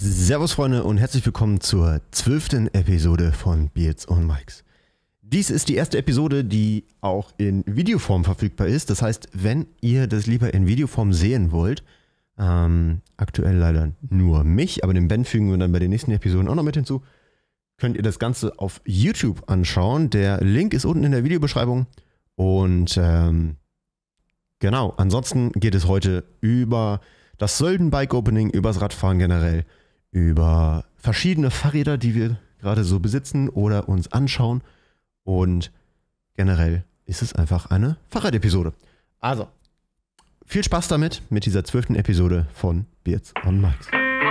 Servus Freunde und herzlich willkommen zur 12. Episode von Beards on Mics. Dies ist die erste Episode, die auch in Videoform verfügbar ist. Das heißt, wenn ihr das lieber in Videoform sehen wollt, aktuell leider nur mich, aber den Ben fügen wir dann bei den nächsten Episoden auch noch mit hinzu, könnt ihr das Ganze auf YouTube anschauen. Der Link ist unten in der Videobeschreibung und genau, ansonsten geht es heute über das Sölden Bike Opening, über das Radfahren generell, über verschiedene Fahrräder, die wir gerade so besitzen oder uns anschauen. Und generell ist es einfach eine Fahrradepisode. Also, viel Spaß damit mit dieser 12. Episode von Beards on Mics.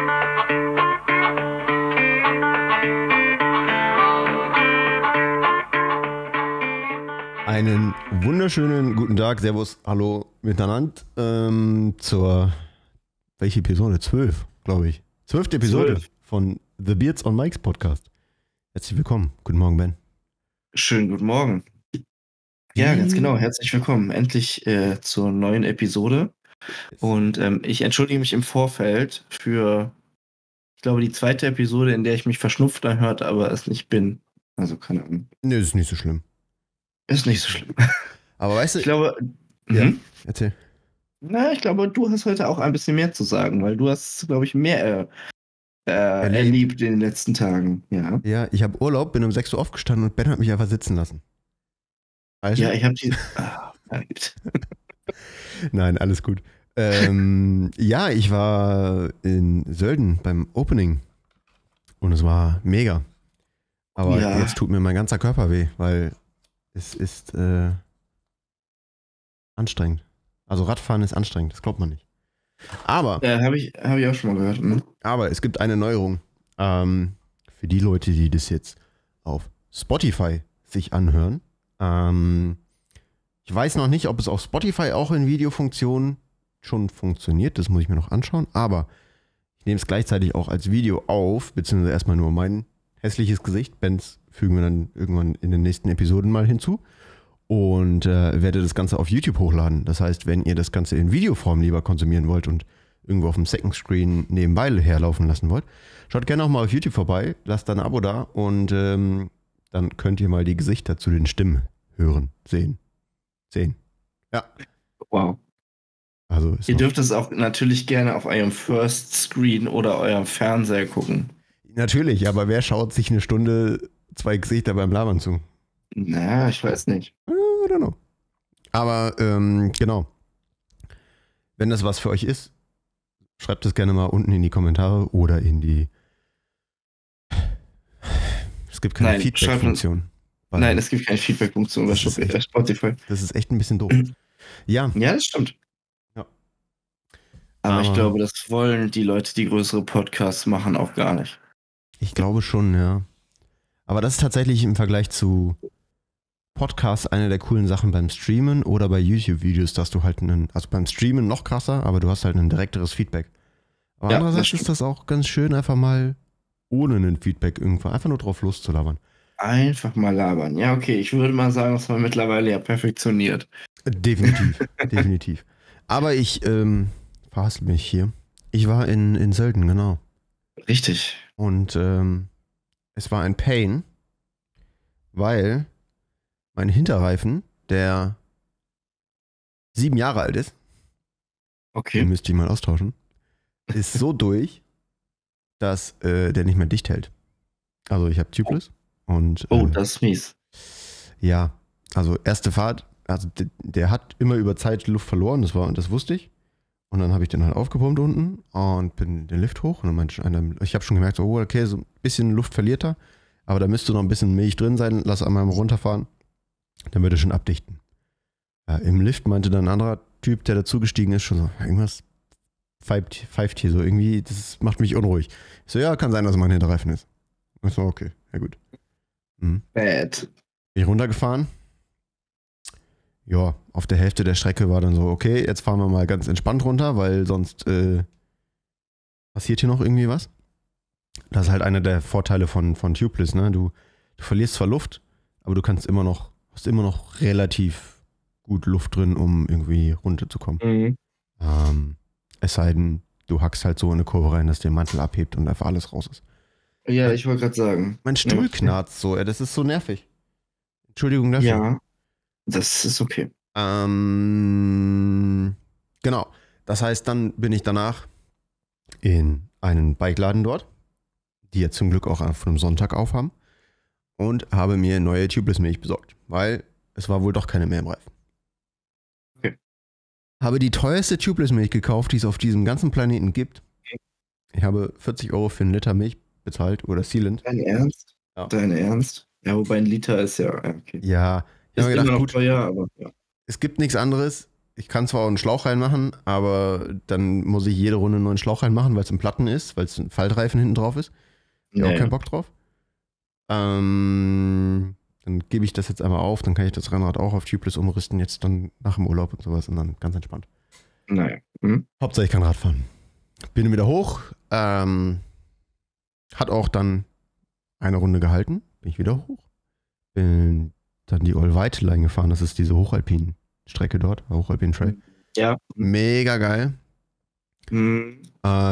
Einen wunderschönen guten Tag, Servus, hallo miteinander zur, welche Episode? 12, glaube ich. 12. Episode 12. von The Beards on Mics Podcast. Herzlich willkommen. Guten Morgen, Ben. Schönen guten Morgen. Ja, ganz genau. Herzlich willkommen. Endlich zur neuen Episode. Und ich entschuldige mich im Vorfeld für, ich glaube, die zweite Episode, in der ich mich verschnupft anhört, aber es nicht bin. Also keine Ahnung. Nee, ist nicht so schlimm. Ist nicht so schlimm. Aber weißt du, Ich glaube, ja, erzähl. ich glaube, du hast heute auch ein bisschen mehr zu sagen, weil du hast, glaube ich, mehr erlebt in den letzten Tagen. Ja, Ja, ich habe Urlaub, bin um 6 Uhr aufgestanden und Ben hat mich einfach sitzen lassen. Weißt du? ja, ich habe die. Verdammt. Nein, alles gut. Ja, ich war in Sölden beim Opening und es war mega. Aber Ja. jetzt tut mir mein ganzer Körper weh, weil es ist anstrengend. Also Radfahren ist anstrengend, das glaubt man nicht. Aber Habe ich auch schon mal gehört. Ne? Aber es gibt eine Neuerung. Für die Leute, die das jetzt auf Spotify sich anhören. Ich weiß noch nicht, ob es auf Spotify auch in Videofunktionen schon funktioniert. Das muss ich mir noch anschauen. Aber ich nehme es gleichzeitig auch als Video auf, beziehungsweise erstmal nur mein hässliches Gesicht. Bens fügen wir dann irgendwann in den nächsten Episoden mal hinzu. Und werde das Ganze auf YouTube hochladen. Das heißt, wenn ihr das Ganze in Videoform lieber konsumieren wollt und irgendwo auf dem Second Screen nebenbei herlaufen lassen wollt, schaut gerne auch mal auf YouTube vorbei, lasst da ein Abo da und dann könnt ihr mal die Gesichter zu den Stimmen hören, sehen. Ja. Wow. Also ist Ihr noch, dürft es auch natürlich gerne auf eurem First Screen oder eurem Fernseher gucken. natürlich, aber wer schaut sich eine Stunde zwei Gesichter beim Labern zu? Na, ich weiß nicht. I don't know. Aber genau. Wenn das was für euch ist, schreibt es gerne mal unten in die Kommentare oder in die. Es gibt keine Nein, Feedback-Funktion. Nein, es gibt keine Feedback-Funktion bei Das ist echt- Spotify. Das ist echt ein bisschen doof. Ja, Ja, das stimmt. Ja. Aber ich Aber- glaube, das wollen die Leute, die größere Podcasts machen, auch gar nicht. ich glaube schon, ja. Aber das ist tatsächlich im Vergleich zu Podcasts eine der coolen Sachen beim Streamen oder bei YouTube-Videos, dass du halt also beim Streamen noch krasser, aber du hast halt ein direkteres Feedback. Aber Ja, andererseits das ist das auch ganz schön, einfach mal ohne ein Feedback irgendwo, einfach nur drauf loszulabern. Einfach mal labern. Ja, okay, ich würde mal sagen, das war mittlerweile ja perfektioniert. Definitiv, definitiv. Aber ich verhaspel mich hier. Ich war in Sölden, genau. Richtig. Und es war ein Pain, weil mein Hinterreifen, der 7 Jahre alt ist, den Okay. müsste ich mal austauschen, ist so durch, dass der nicht mehr dicht hält. Also ich habe Tubeless und Oh, das ist mies. ja, also erste Fahrt, also der hat immer über Zeit Luft verloren, das wusste ich. Und dann habe ich den halt aufgepumpt unten und bin den Lift hoch und dann meinte einer, ich habe schon gemerkt, so, oh, okay, so ein bisschen Luft verliert er, aber da müsste noch ein bisschen Milch drin sein, lass einmal runterfahren, dann würde er schon abdichten. Ja, im Lift meinte dann ein anderer Typ, der dazugestiegen ist, schon so, irgendwas pfeift hier so, irgendwie, das macht mich unruhig. Ich so, ja, kann sein, dass es mein Hinterreifen ist. Ich so, okay, ja gut. Mhm. Bad. Bin ich runtergefahren. Ja, auf der Hälfte der Strecke war dann so, okay, jetzt fahren wir mal ganz entspannt runter, weil sonst passiert hier noch irgendwie was. Das ist halt einer der Vorteile von Tubeless, ne? Du verlierst zwar Luft, aber du hast immer noch relativ gut Luft drin, um irgendwie runterzukommen. Mhm. Es sei denn, du hackst halt so in eine Kurve rein, dass der Mantel abhebt und einfach alles raus ist. Ja, ich wollte gerade sagen. Mein Stuhl knarzt so, das ist so nervig. Entschuldigung dafür. Ja, das ist okay. Genau. Das heißt, dann bin ich danach in einen Bikeladen dort, die jetzt zum Glück auch von einem Sonntag aufhaben, und habe mir neue Tubeless-Milch besorgt, weil es war wohl doch keine mehr im Reifen. Okay. Habe die teuerste Tubeless-Milch gekauft, die es auf diesem ganzen Planeten gibt. Ich habe 40 Euro für einen Liter Milch bezahlt oder Sealant. Dein Ernst? Ja. Dein Ernst? Ja, wobei ein Liter ist ja, okay. Ja, ich Ist habe mir immer gedacht, noch gut, teuer, aber ja. es gibt nichts anderes. Ich kann zwar auch einen Schlauch reinmachen, aber dann muss ich jede Runde einen neuen Schlauch reinmachen, weil es ein Platten ist, weil es ein Faltreifen hinten drauf ist. Ich habe auch keinen Bock drauf. Dann gebe ich das jetzt einmal auf, dann kann ich das Rennrad auch auf Tubeless umrüsten, jetzt dann nach dem Urlaub und sowas und dann ganz entspannt. Naja. Hauptsache ich kann Rad fahren. Bin wieder hoch, hat auch dann eine Runde gehalten, bin ich wieder hoch. Bin dann die All-White-Line gefahren, das ist diese hochalpinen Strecke dort, Hochalpinen Trail. Ja. Mega geil. Und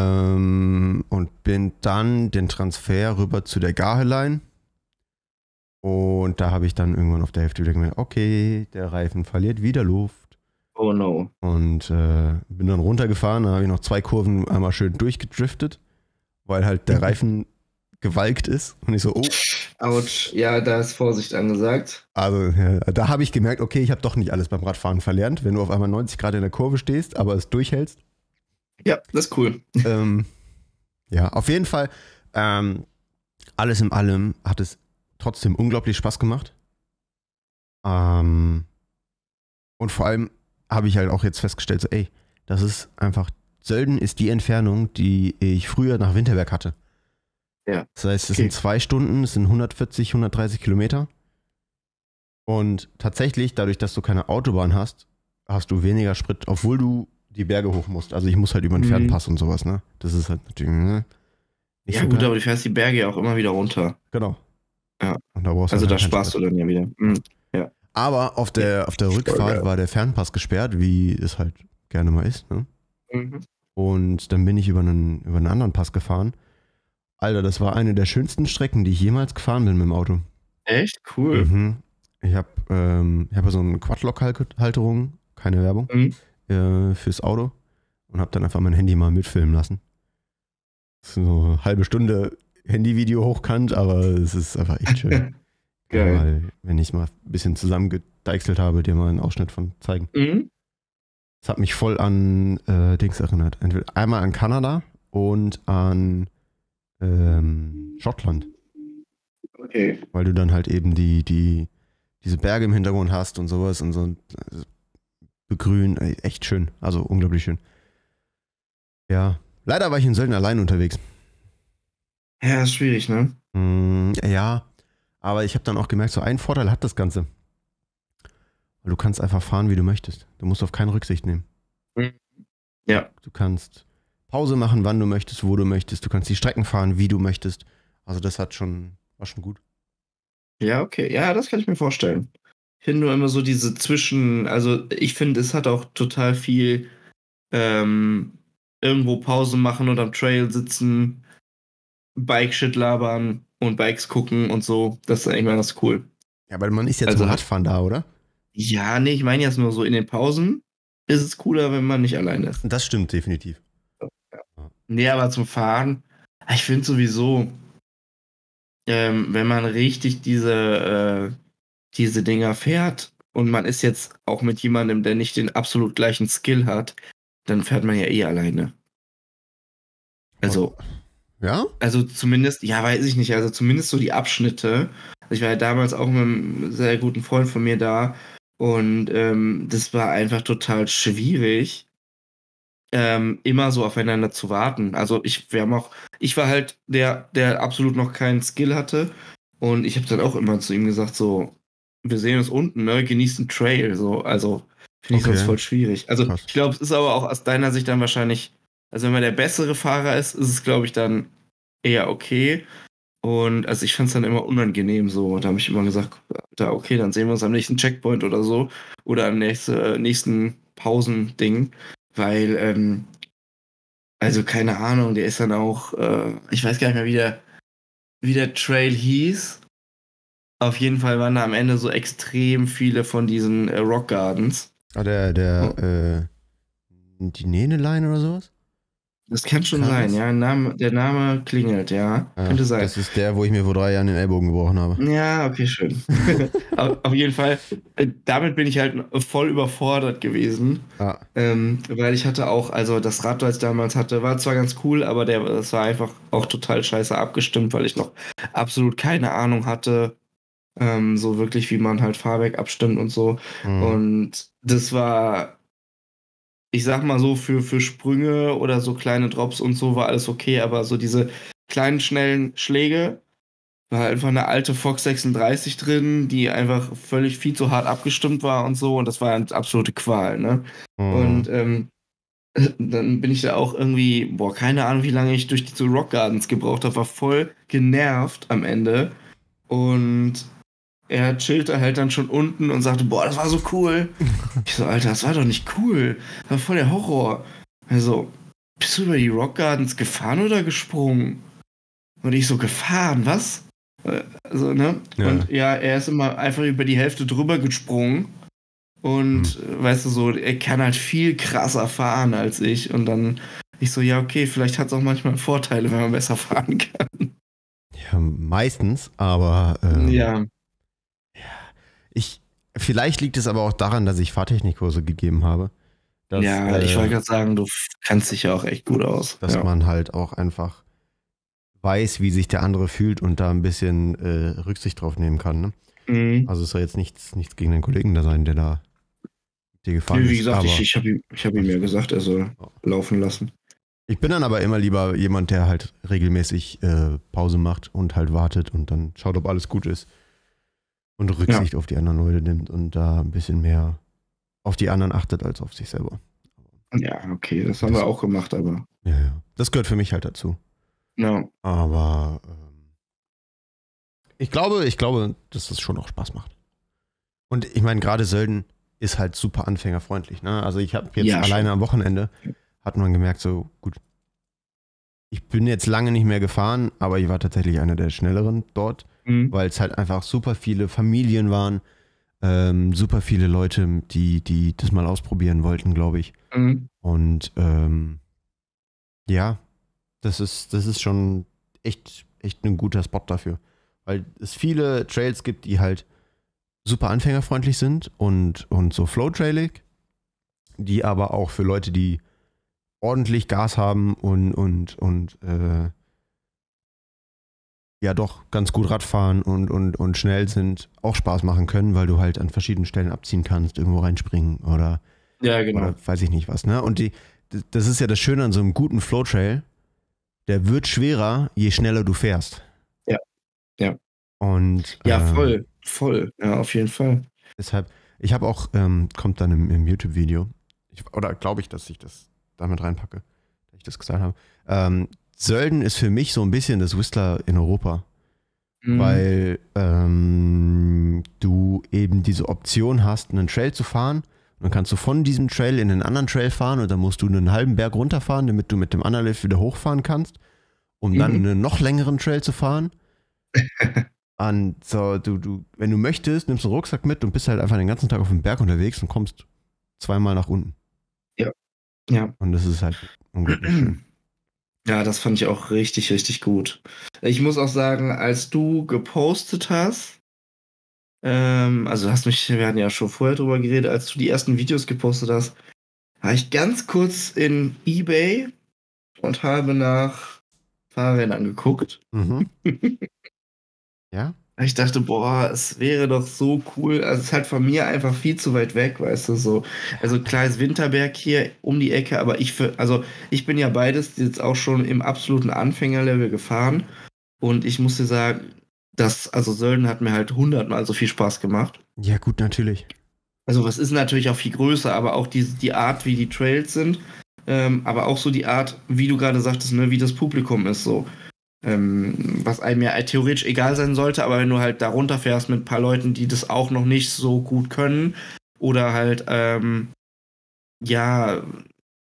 bin dann den Transfer rüber zu der Gahe-Line. Und da habe ich dann irgendwann auf der Hälfte wieder gemerkt, okay, der Reifen verliert wieder Luft. Oh no. Und bin dann runtergefahren, da habe ich noch 2 Kurven einmal schön durchgedriftet, weil halt der Reifen gewalkt ist. Und ich so, oh. Autsch, ja, da ist Vorsicht angesagt. Also ja, da habe ich gemerkt, okay, ich habe doch nicht alles beim Radfahren verlernt, wenn du auf einmal 90 Grad in der Kurve stehst, aber es durchhältst. Ja, das ist cool. Ja, auf jeden Fall, alles in allem hat es trotzdem unglaublich Spaß gemacht. Und vor allem habe ich halt auch jetzt festgestellt, so ey, das ist einfach, Sölden ist die Entfernung, die ich früher nach Winterberg hatte. Ja. Das heißt, es sind 2 Stunden, es sind 140, 130 Kilometer. Und tatsächlich, dadurch, dass du keine Autobahn hast, hast du weniger Sprit, obwohl du die Berge hoch musst. Also ich muss halt über den Fernpass und sowas, ne? Das ist halt natürlich nicht Ja, so gut, geil. aber du fährst die Berge ja auch immer wieder runter. Genau. Ja. Und da brauchst du Also halt da keinen sparst du Sprit. dann ja wieder. Ja. Aber auf der Rückfahrt geil. war der Fernpass gesperrt, wie es halt gerne mal ist, ne? Mhm. Und dann bin ich über einen anderen Pass gefahren. Alter, das war eine der schönsten Strecken, die ich jemals gefahren bin mit dem Auto. Echt? Cool. Mhm. Ich habe so eine Quadlock-Halterung, keine Werbung, fürs Auto und habe dann einfach mein Handy mal mitfilmen lassen. So eine halbe Stunde Handyvideo hochkant, aber es ist einfach echt schön. Geil. Weil, wenn ich es mal ein bisschen zusammengedeichselt habe, dir mal einen Ausschnitt von zeigen. Es hat mich voll an Dings erinnert. Entweder einmal an Kanada und an Schottland. Okay. Weil du dann halt eben diese Berge im Hintergrund hast und sowas und so begrün. Echt schön. Also unglaublich schön. Ja. Leider war ich in Sölden allein unterwegs. Ja, ist schwierig, ne? Ja. Aber ich habe dann auch gemerkt, so einen Vorteil hat das Ganze. Weil du kannst einfach fahren, wie du möchtest. Du musst auf keine Rücksicht nehmen. Ja. Du kannst Pause machen, wann du möchtest, wo du möchtest. Du kannst die Strecken fahren, wie du möchtest. Also das war schon gut. Ja, okay. Ja, das kann ich mir vorstellen. Ich finde nur immer so diese also ich finde, es hat auch total viel irgendwo Pause machen und am Trail sitzen, Bike-Shit labern und Bikes gucken und so. Das ist eigentlich mal ganz cool. Ja, aber man ist ja Also zum Radfahren da, oder? Ja, nee, ich meine jetzt nur so in den Pausen ist es cooler, wenn man nicht allein ist. Das stimmt definitiv. Nee, aber zum Fahren, ich finde sowieso, wenn man richtig diese Dinger fährt und man ist jetzt auch mit jemandem, der nicht den absolut gleichen Skill hat, dann fährt man ja eh alleine. Also, Ja? also zumindest, ja, weiß ich nicht, also zumindest so die Abschnitte. Also ich war ja damals auch mit einem sehr guten Freund von mir da und das war einfach total schwierig, immer so aufeinander zu warten. Also ich war halt der absolut noch keinen Skill hatte und ich habe dann auch immer zu ihm gesagt, so, wir sehen uns unten, ne, genießt den Trail, so, also finde ich Okay. sonst voll schwierig. Also Krass. ich glaube, es ist aber auch aus deiner Sicht dann wahrscheinlich, also wenn man der bessere Fahrer ist, ist es, glaube ich, dann eher okay. Und also ich fand es dann immer unangenehm so. Da habe ich immer gesagt, da okay, dann sehen wir uns am nächsten Checkpoint oder so. Oder am nächsten Pausending. Weil Also keine Ahnung, der ist dann auch, ich weiß gar nicht mehr, wie der Trail hieß. Auf jeden Fall waren da am Ende so extrem viele von diesen Rock Gardens. Ah, Oh, die Nene-Line oder sowas? das kann schon Kann sein, das? ja. Der Name klingelt, ja. Ja, Könnte sein. das ist der, wo ich mir vor 3 Jahren den Ellbogen gebrochen habe. Ja, okay, schön. Auf jeden Fall, damit bin ich halt voll überfordert gewesen. Ah, Weil ich hatte auch, also das Rad, das ich damals hatte, war zwar ganz cool, aber das war einfach auch total scheiße abgestimmt, weil ich noch absolut keine Ahnung hatte, so wirklich, wie man halt Fahrwerk abstimmt und so. mhm. Und das war, ich sag mal so, für Sprünge oder so kleine Drops und so war alles okay, aber so diese kleinen, schnellen Schläge, war halt einfach eine alte Fox 36 drin, die einfach völlig viel zu hart abgestimmt war und so, und das war eine absolute Qual, ne? Und Mhm. dann bin ich da auch irgendwie, boah, keine Ahnung, wie lange ich durch diese Rock Gardens gebraucht habe, war voll genervt am Ende. Und er chillte halt dann schon unten und sagte, boah, das war so cool. Ich so, Alter, das war doch nicht cool. Das war voll der Horror. Also, bist du über die Rock Gardens gefahren oder gesprungen? Und ich so, gefahren, was? Also, ne? Ja. Und ja, er ist immer einfach über die Hälfte drüber gesprungen. Hm. Und weißt du so, er kann halt viel krasser fahren als ich. Und dann ich so, ja, okay, vielleicht hat es auch manchmal Vorteile, wenn man besser fahren kann. Ja, meistens, aber Ja, ich, vielleicht liegt es aber auch daran, dass ich Fahrtechnikkurse gegeben habe, dass, ja, ich wollte gerade sagen, du kannst dich ja auch echt gut aus. dass Ja. man halt auch einfach weiß, wie sich der andere fühlt und da ein bisschen Rücksicht drauf nehmen kann. Ne? Mhm. Also es soll jetzt nichts gegen den Kollegen da sein, der da mit dir gefahren Nee, wie ist, gesagt, ich, aber ich hab ihm alles ja gut. gesagt, er soll Ja. laufen lassen. Ich bin dann aber immer lieber jemand, der halt regelmäßig Pause macht und halt wartet und dann schaut, ob alles gut ist und Ja, Rücksicht auf die anderen Leute nimmt und da ein bisschen mehr auf die anderen achtet als auf sich selber. ja, okay, das haben wir Das, auch gemacht, aber ja, ja. Das gehört für mich halt dazu. ja, Aber ich glaube, dass das schon auch Spaß macht. Und ich meine, gerade Sölden ist halt super anfängerfreundlich. Ne? Also ich habe jetzt ja, alleine schon. am Wochenende, hat man gemerkt, so gut, ich bin jetzt lange nicht mehr gefahren, aber ich war tatsächlich einer der Schnelleren dort, Mhm. weil es halt einfach super viele Familien waren, super viele Leute, die das mal ausprobieren wollten, glaube ich. Mhm. Und ja, das ist schon echt ein guter Spot dafür. Weil es viele Trails gibt, die halt super anfängerfreundlich sind und so flow-trailig, die aber auch für Leute, die ordentlich Gas haben und ja doch ganz gut Radfahren und schnell sind, auch Spaß machen können, weil du halt an verschiedenen Stellen abziehen kannst, irgendwo reinspringen Ja, oder genau. weiß ich nicht was. Ne? Und das ist ja das Schöne an so einem guten Flow-Trail, der wird schwerer, je schneller du fährst. Ja, ja. Und Ja, voll, voll. Ja, auf jeden Fall. deshalb, ich habe auch, kommt dann im YouTube-Video, oder glaube ich, dass ich das damit reinpacke, dass ich das gesagt habe. Sölden ist für mich so ein bisschen das Whistler in Europa, Mhm. weil du eben diese Option hast, einen Trail zu fahren. Und dann kannst du von diesem Trail in einen anderen Trail fahren und dann musst du einen halben Berg runterfahren, damit du mit dem anderen Lift wieder hochfahren kannst, um dann Mhm. einen noch längeren Trail zu fahren. So, wenn du möchtest, nimmst du einen Rucksack mit und bist halt einfach den ganzen Tag auf dem Berg unterwegs und kommst zweimal nach unten. Ja, ja. Und das ist halt unglaublich schön. Ja, das fand ich auch richtig, richtig gut. Ich muss auch sagen, als du gepostet hast, also wir hatten ja schon vorher drüber geredet, als du die ersten Videos gepostet hast, war ich ganz kurz in eBay und habe nach Fahrrädern geguckt. Mhm. Ja? Ich dachte, boah, es wäre doch so cool. Also es ist halt von mir einfach viel zu weit weg, weißt du, so. Also klar ist Winterberg hier um die Ecke, aber also ich bin ja beides jetzt auch schon im absoluten Anfängerlevel gefahren. Und ich muss dir sagen, also Sölden hat mir halt 100-mal so viel Spaß gemacht. Ja, gut, natürlich. Also was ist natürlich auch viel größer, aber auch die Art, wie die Trails sind, aber auch so die Art, wie du gerade sagtest, ne, wie das Publikum ist so. Was einem ja theoretisch egal sein sollte, aber wenn du halt da runterfährst mit ein paar Leuten, die das auch noch nicht so gut können oder halt, ja,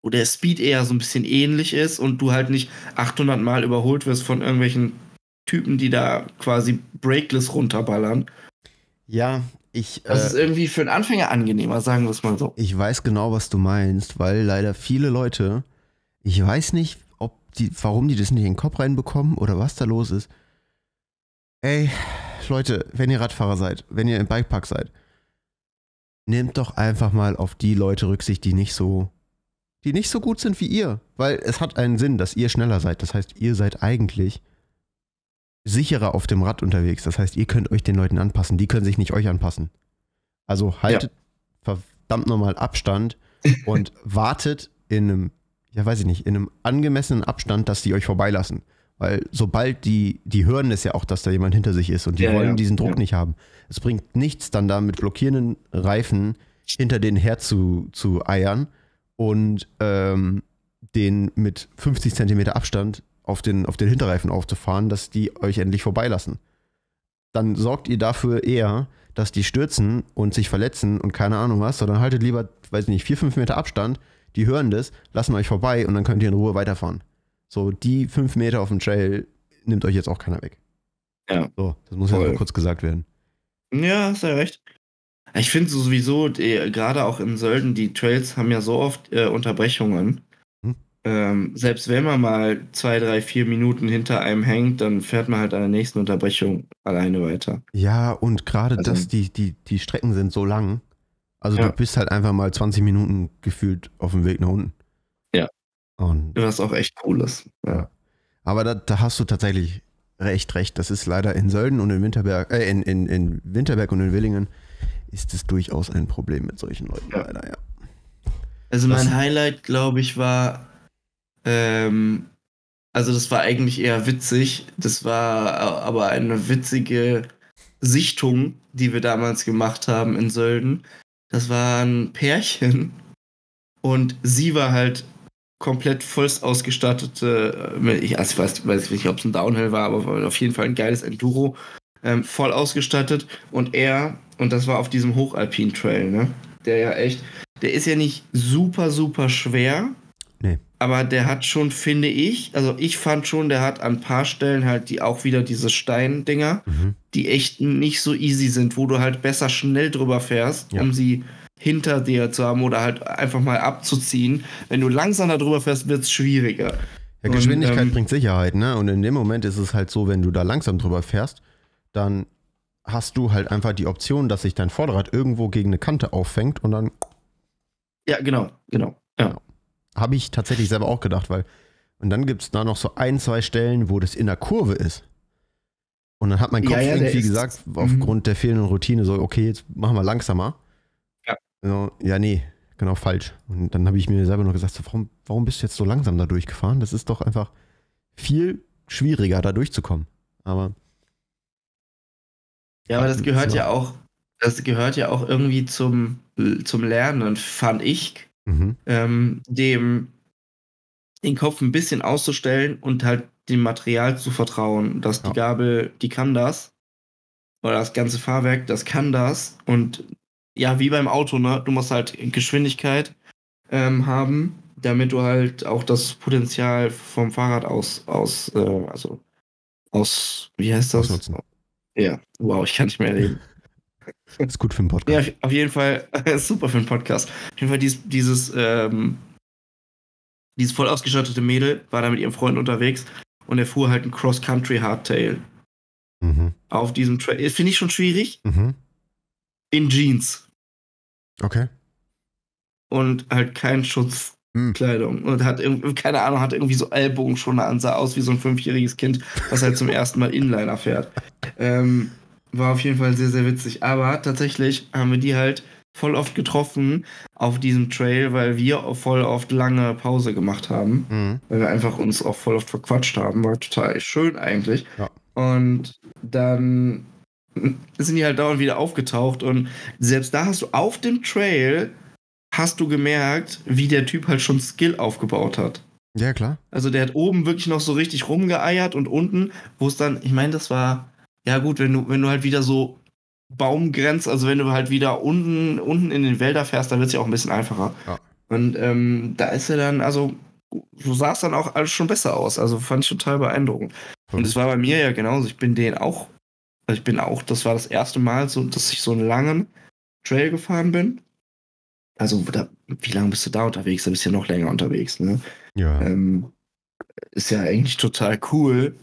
wo der Speed eher so ein bisschen ähnlich ist und du halt nicht 800 Mal überholt wirst von irgendwelchen Typen, die da quasi breakless runterballern. Ja, Das ist irgendwie für einen Anfänger angenehmer, sagen wir es mal so. ich weiß genau, was du meinst, weil leider viele Leute, ich weiß nicht, warum die das nicht in den Kopf reinbekommen oder was da los ist. Ey, Leute, wenn ihr Radfahrer seid, wenn ihr im Bikepark seid, nehmt doch einfach mal auf die Leute Rücksicht, die nicht so gut sind wie ihr. Weil es hat einen Sinn, dass ihr schneller seid. Das heißt, ihr seid eigentlich sicherer auf dem Rad unterwegs. Das heißt, ihr könnt euch den Leuten anpassen. Die können sich nicht euch anpassen. Also haltet verdammt nochmal Abstand und wartet in einem angemessenen Abstand, dass die euch vorbeilassen. Weil sobald die hören es ja auch, dass da jemand hinter sich ist und die wollen diesen Druck nicht haben. Es bringt nichts, dann da mit blockierenden Reifen hinter denen her zu eiern und den mit 50 Zentimeter Abstand auf den Hinterreifen aufzufahren, dass die euch endlich vorbeilassen. Dann sorgt ihr dafür eher, dass die stürzen und sich verletzen und keine Ahnung was, sondern haltet lieber, weiß nicht, 4-5 Meter Abstand, die hören das, lassen euch vorbei und dann könnt ihr in Ruhe weiterfahren. So, die 5 Meter auf dem Trail nimmt euch jetzt auch keiner weg. Ja. So, das muss ja nur kurz gesagt werden. Ja, hast ja recht. Ich finde sowieso, gerade auch in Sölden, die Trails haben ja so oft Unterbrechungen. Selbst wenn man mal 2, 3, 4 Minuten hinter einem hängt, dann fährt man halt an der nächsten Unterbrechung alleine weiter. Ja, und gerade die Strecken sind so lang. Also du bist halt einfach mal 20 Minuten gefühlt auf dem Weg nach unten. Ja. Und was auch echt cool ist. Ja. Aber da hast du tatsächlich recht. Das ist leider in Sölden und in Winterberg, in Winterberg und in Willingen ist es durchaus ein Problem mit solchen Leuten leider, ja. Also mein Highlight, glaube ich, war also das war eigentlich eher witzig. Das war aber eine witzige Sichtung, die wir damals gemacht haben in Sölden. Das war ein Pärchen und sie war halt komplett vollst ausgestattete, ich weiß nicht, ob es ein Downhill war, aber auf jeden Fall ein geiles Enduro, voll ausgestattet und das war auf diesem Hochalpin-Trail, ne? Der ist ja nicht super, super schwer. Nee. Aber der hat schon, finde ich, also ich fand schon, der hat an ein paar Stellen halt auch wieder diese Steindinger, die echt nicht so easy sind, wo du halt besser schnell drüber fährst, um sie hinter dir zu haben oder halt einfach mal abzuziehen. Wenn du langsam da drüber fährst, wird es schwieriger. Ja, Geschwindigkeit bringt Sicherheit, ne? Und in dem Moment ist es halt so, wenn du da langsam drüber fährst, dann hast du halt einfach die Option, dass sich dein Vorderrad irgendwo gegen eine Kante auffängt und dann... Ja, genau. Ja. Habe ich tatsächlich selber auch gedacht, und dann gibt es da noch so 1, 2 Stellen, wo das in der Kurve ist. Und dann hat mein Kopf irgendwie gesagt, aufgrund der fehlenden Routine, so, okay, jetzt machen wir langsamer. Ja. So, ja, nee, genau falsch. Und dann habe ich mir selber noch gesagt, so, warum bist du jetzt so langsam da durchgefahren? Das ist doch einfach viel schwieriger, da durchzukommen. Aber das gehört ja auch irgendwie zum Lernen, fand ich. Dem den Kopf ein bisschen auszustellen und halt dem Material zu vertrauen, dass die Gabel, die kann das, oder das ganze Fahrwerk, das kann das, und ja, wie beim Auto, ne, du musst halt Geschwindigkeit haben, damit du halt auch das Potenzial vom Fahrrad wie heißt das? Ausnutzen. Ja, wow, ich kann nicht mehr reden. Ist gut für einen Podcast. Ja, auf jeden Fall super für einen Podcast. Auf jeden Fall dieses voll ausgestattete Mädel war da mit ihrem Freund unterwegs und er fuhr halt ein Cross-Country-Hardtail. Auf diesem Trail. Finde ich schon schwierig. In Jeans. Okay. Und halt kein Schutzkleidung. Und hat irgendwie, keine Ahnung, hat irgendwie so Ellbogenschoner an, sah aus wie so ein 5-jähriges Kind, was halt zum ersten Mal Inliner fährt. War auf jeden Fall sehr, sehr witzig. Aber tatsächlich haben wir die halt voll oft getroffen auf diesem Trail, weil wir voll oft lange Pause gemacht haben. Weil wir einfach uns auch voll oft verquatscht haben. War total schön eigentlich. Ja. Und dann sind die halt dauernd wieder aufgetaucht. Und selbst da hast du auf dem Trail gemerkt, wie der Typ halt schon Skill aufgebaut hat. Ja, klar. Also der hat oben wirklich noch so richtig rumgeeiert und unten, wo es dann, ich meine, das war, ja gut, wenn du halt wieder so Baumgrenzt, also wenn du halt wieder unten in den Wälder fährst, dann wird es ja auch ein bisschen einfacher. Ja. Und da ist er dann, also so sah es dann auch alles schon besser aus. Also fand ich total beeindruckend. Und es war bei mir ja genauso. Ich bin auch, das war das erste Mal so, dass ich so einen langen Trail gefahren bin. Also, wie lange bist du da unterwegs? Da bist du ja noch länger unterwegs, ne? Ja. Ist ja eigentlich total cool.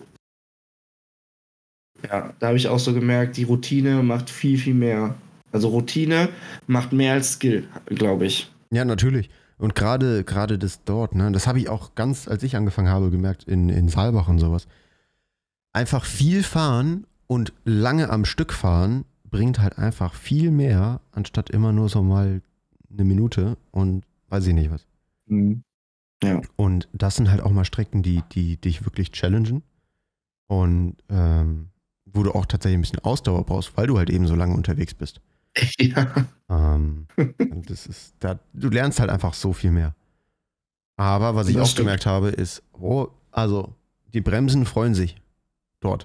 Ja, da habe ich auch so gemerkt, die Routine macht viel, viel mehr. Also Routine macht mehr als Skill, glaube ich. Ja, natürlich. Und gerade das dort, ne, das habe ich auch ganz, als ich angefangen habe, gemerkt, in Saalbach und sowas. Einfach viel fahren und lange am Stück fahren bringt halt einfach viel mehr, anstatt immer nur so mal eine Minute und weiß ich nicht was. Mhm. Ja. Und das sind halt auch mal Strecken, die dich wirklich challengen und wo du auch tatsächlich ein bisschen Ausdauer brauchst, weil du halt eben so lange unterwegs bist. Ja. Das ist, du lernst halt einfach so viel mehr. Aber was ich Das auch stimmt. gemerkt habe, ist, also die Bremsen freuen sich dort.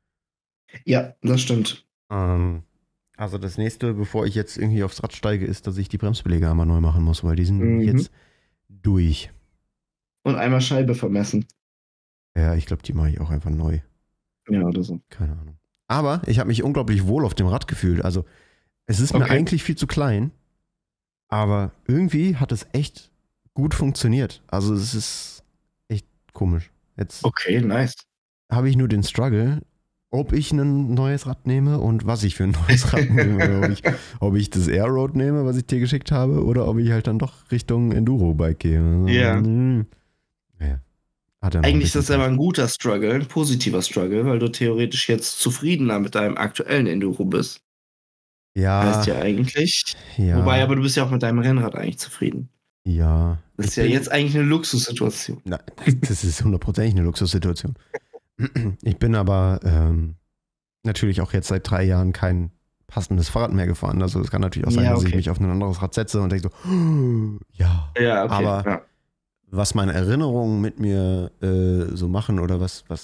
Ja, das stimmt. Also das nächste, bevor ich jetzt irgendwie aufs Rad steige, ist, dass ich die Bremsbeläge einmal neu machen muss, weil die sind nämlich Mhm. jetzt durch. Und einmal Scheibe vermessen. Ja, ich glaube, die mache ich auch einfach neu. Ja, oder so. Keine Ahnung. Aber ich habe mich unglaublich wohl auf dem Rad gefühlt. Also es ist mir Okay. eigentlich viel zu klein, aber irgendwie hat es echt gut funktioniert. Also es ist echt komisch. Jetzt Okay, nice. habe ich nur den Struggle, ob ich ein neues Rad nehme und was ich für ein neues Rad nehme. Oder ob ich das Airroad nehme, was ich dir geschickt habe, oder ob ich halt dann doch Richtung Enduro-Bike gehe. Ja. Naja, hat ja noch ein Eigentlich ist bisschen das aber Zeit. ein guter Struggle, ein positiver Struggle, weil du theoretisch jetzt zufriedener mit deinem aktuellen Enduro bist. Heißt Ja, ja eigentlich. Wobei, ja, aber du bist ja auch mit deinem Rennrad eigentlich zufrieden. ja. Das ist ja jetzt eigentlich eine Luxussituation. Na, das ist hundertprozentig eine Luxussituation. Ich bin aber natürlich auch jetzt seit 3 Jahren kein passendes Fahrrad mehr gefahren. Also es kann natürlich auch sein, Ja, dass ich okay. mich auf ein anderes Rad setze und denke so, ja. Ja, okay. Aber Ja. was meine Erinnerungen mit mir so machen oder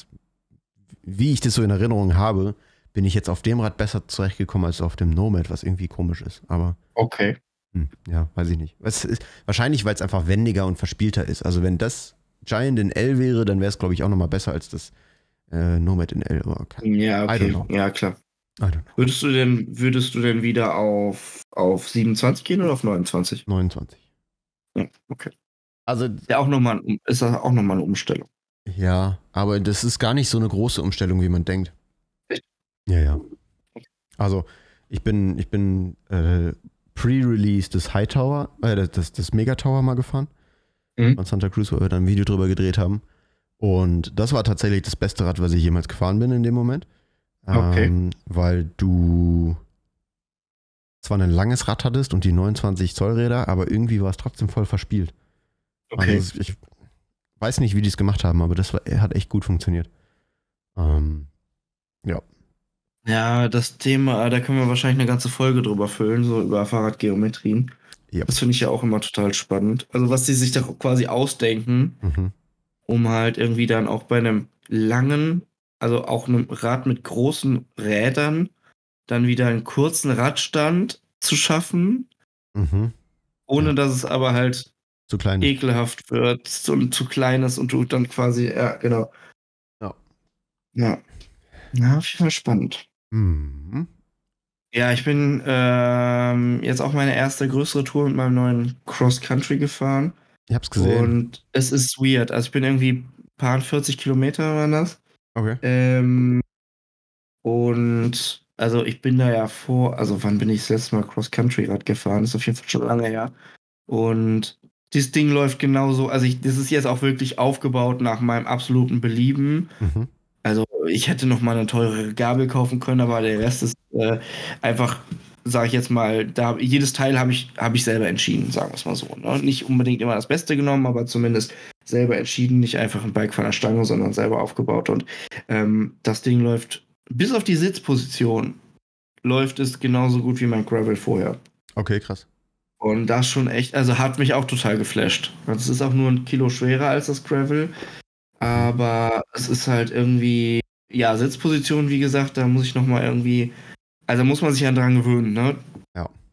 wie ich das so in Erinnerung habe, bin ich jetzt auf dem Rad besser zurechtgekommen als auf dem Nomad, was irgendwie komisch ist. Aber Okay. ja, weiß ich nicht. Wahrscheinlich, weil es einfach wendiger und verspielter ist. Also wenn das Giant in L wäre, dann wäre es, glaube ich, auch nochmal besser als das Nomad in L. Aber Ja, I don't okay. know. Ja, klar. I don't know. Würdest du denn wieder auf 27 gehen oder auf 29? 29. Ja, okay. Also Ja, auch nochmal, ist das auch nochmal eine Umstellung. ja, aber das ist gar nicht so eine große Umstellung, wie man denkt. Echt? Ja, ja. Also ich bin Pre-Release des Hightower, des Megatower mal gefahren Mhm. von Santa Cruz, wo wir dann ein Video drüber gedreht haben. Und das war tatsächlich das beste Rad, was ich jemals gefahren bin in dem Moment. Okay. Weil du zwar ein langes Rad hattest und die 29 Zoll Räder, aber irgendwie war es trotzdem voll verspielt. Okay. Also ich weiß nicht, wie die es gemacht haben, aber hat echt gut funktioniert. Ja. Ja, das Thema, da können wir wahrscheinlich eine ganze Folge drüber füllen, so über Fahrradgeometrien. Ja. Das finde ich ja auch immer total spannend. Also was die sich da quasi ausdenken, Mhm. um halt irgendwie dann auch bei einem langen, also auch einem Rad mit großen Rädern, dann wieder einen kurzen Radstand zu schaffen, Mhm. ohne Ja. dass es aber halt Zu klein ist. ekelhaft wird und zu klein ist und du dann quasi, ja, genau. Ja. Ja. Ja, auf jeden Fall spannend. Mhm. Ja, ich bin jetzt auch meine erste größere Tour mit meinem neuen Cross-Country gefahren. Ich hab's gesehen. Und es ist weird. Also ich bin irgendwie paar 40 Kilometer waren das. Okay. Und also ich bin da ja also wann bin ich das letzte Mal Cross-Country-Rad gefahren? Das ist auf jeden Fall schon lange her. Und dieses Ding läuft genauso, also das ist jetzt auch wirklich aufgebaut nach meinem absoluten Belieben. Mhm. Also ich hätte noch mal eine teurere Gabel kaufen können, aber der Rest ist einfach, sage ich jetzt mal, jedes Teil habe ich selber entschieden, sagen wir es mal so. Ne? Nicht unbedingt immer das Beste genommen, aber zumindest selber entschieden, nicht einfach ein Bike von der Stange, sondern selber aufgebaut. Und das Ding läuft, bis auf die Sitzposition, läuft es genauso gut wie mein Gravel vorher. Okay, krass. Und das schon echt, also hat mich auch total geflasht. Also es ist auch nur 1 Kilo schwerer als das Gravel. Aber es ist halt irgendwie, ja, Sitzposition, wie gesagt, da muss ich nochmal irgendwie, also muss man sich ja dran gewöhnen, ne? Ja.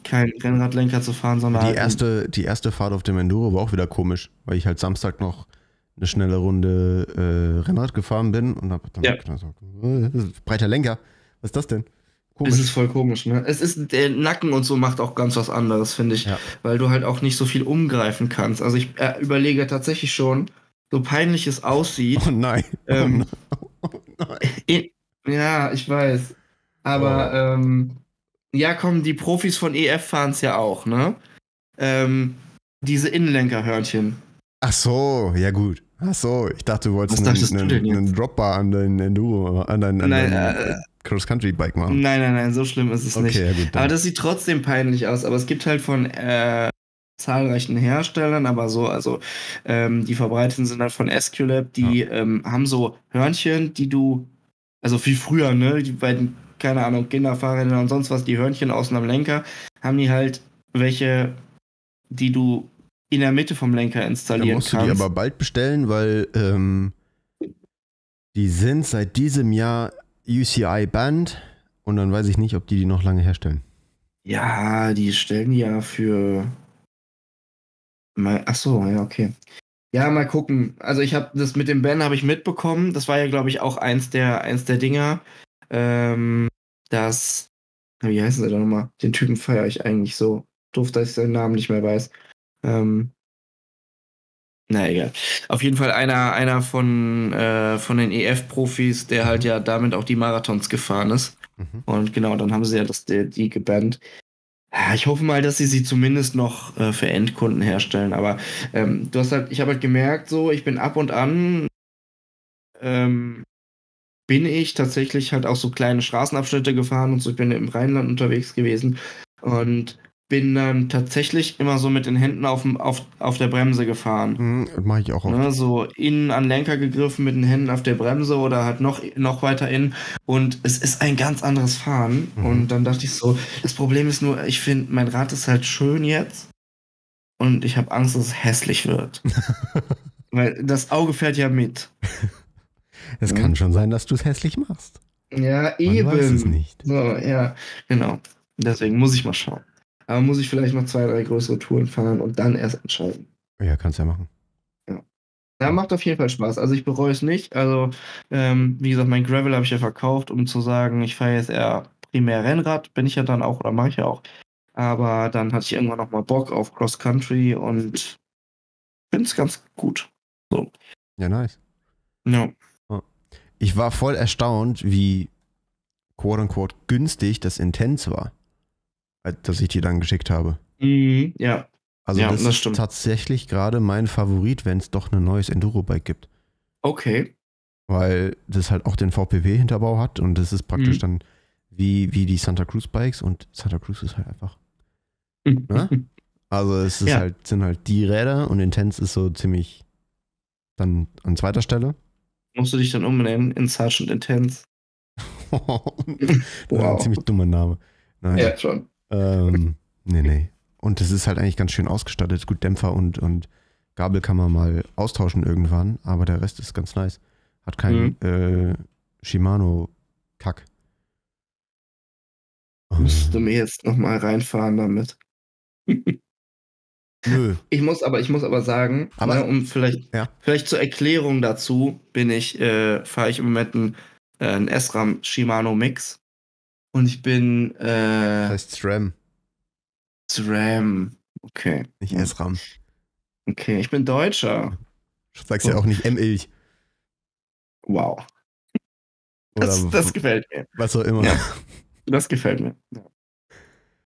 keinen Rennradlenker zu fahren, sondern Die halt erste Fahrt auf dem Enduro war auch wieder komisch, weil ich halt Samstag noch eine schnelle Runde Rennrad gefahren bin und hab dann ja, gesagt, breiter Lenker, was ist das denn? es ist Komisch. voll komisch, ne? Es ist, der Nacken und so macht auch ganz was anderes, finde ich, Ja. weil du halt auch nicht so viel umgreifen kannst. Also ich überlege tatsächlich schon, so peinlich es aussieht, Oh nein. Oh nein. ähm, Oh nein. in, ja, ich weiß, aber Oh. ja, komm, die Profis von EF fahren es ja auch, ne? Ähm, diese Innenlenkerhörnchen. Ach so, ja gut. Ach so, ich dachte, du wolltest Was dachtest du denn einen jetzt? Dropbar an dein Enduro, an Nein, dein Cross-Country-Bike machen. nein, so schlimm ist es nicht. Okay, ja gut, Aber dann. das sieht trotzdem peinlich aus. Aber es gibt halt von zahlreichen Herstellern, aber so, also die verbreiteten sind halt von Esculap, Ja. die haben so Hörnchen, die du, also wie früher, ne, die beiden, keine Ahnung, Kinderfahrräder und sonst was, die Hörnchen außen am Lenker, haben die halt welche, die du in der Mitte vom Lenker Da installieren musst du die aber kannst. bald bestellen, weil die sind seit diesem Jahr UCI banned und dann weiß ich nicht, ob die noch lange herstellen. Ja, die stellen die ja für. Ach so, ja, okay. Ja, mal gucken. Also ich habe das mit dem Ben habe ich mitbekommen. Das war ja, glaube ich, auch eins der Dinger. Ähm, das, wie heißen sie da nochmal? Den Typen feiere ich eigentlich so. Doof, dass ich seinen Namen nicht mehr weiß. Ähm, na egal. Auf jeden Fall einer von den EF-Profis, der halt Mhm. ja damit auch die Marathons gefahren ist. Mhm. Und genau, dann haben sie ja die gebannt. Ja, ich hoffe mal, dass sie zumindest noch für Endkunden herstellen. Aber ich habe halt gemerkt, so, ich bin ab und an ähm, bin ich tatsächlich halt auch so kleine Straßenabschnitte gefahren und so. Ich bin im Rheinland unterwegs gewesen und bin dann tatsächlich immer so mit den Händen auf der Bremse gefahren. Das mache ich auch oft. Ne, so innen an Lenker gegriffen mit den Händen auf der Bremse oder halt noch weiter innen. Und es ist ein ganz anderes Fahren. Mhm. Und dann dachte ich so, das Problem ist nur, ich finde, mein Rad ist halt schön jetzt. Und ich habe Angst, dass es hässlich wird. Weil das Auge fährt ja mit. Es Ne? kann schon sein, dass du es hässlich machst. Ja, Man weiß es eben. nicht. So, ja, genau. Deswegen muss ich mal schauen. Aber muss ich vielleicht noch 2, 3 größere Touren fahren und dann erst entscheiden. Ja, kannst ja machen. Ja. Ja, macht auf jeden Fall Spaß. Also ich bereue es nicht. Also, wie gesagt, mein Gravel habe ich ja verkauft, um zu sagen, ich fahre jetzt eher primär Rennrad, bin ich ja dann auch oder mache ich ja auch. Aber dann hatte ich irgendwann noch mal Bock auf Cross Country und finde es ganz gut. So. Ja, nice. Ja. Ich war voll erstaunt, wie quote-unquote günstig das Intense war, das ich dir dann geschickt habe. Mhm, ja. Also Ja, das das ist stimmt. tatsächlich gerade mein Favorit, wenn es doch ein neues Enduro-Bike gibt. Okay. Weil das halt auch den VPW-Hinterbau hat und das ist praktisch dann wie die Santa Cruz Bikes und Santa Cruz ist halt einfach, ne? Also es ist Ja. sind halt die Räder und Intense ist so ziemlich dann an zweiter Stelle. Musst du dich dann umbenennen in Sergeant Intense? Das ist ein ziemlich dummer Name. Nein. Ja, schon. Nee. Und das ist halt eigentlich ganz schön ausgestattet. Gut, Dämpfer und Gabel kann man mal austauschen irgendwann, aber der Rest ist ganz nice. Hat keinen Shimano-Kack. Musst du mir jetzt nochmal reinfahren damit. Nö. Ich muss aber sagen, Aber, ne, um vielleicht zur Erklärung dazu fahre ich im Moment einen SRAM Shimano Mix und ich bin das heißt SRAM, SRAM. Okay. nicht SRAM. Okay, ich bin Deutscher. Du sagst ja auch nicht M-Ilch. Wow. Oder Das gefällt mir. was auch immer. Ja, das gefällt mir. Ja.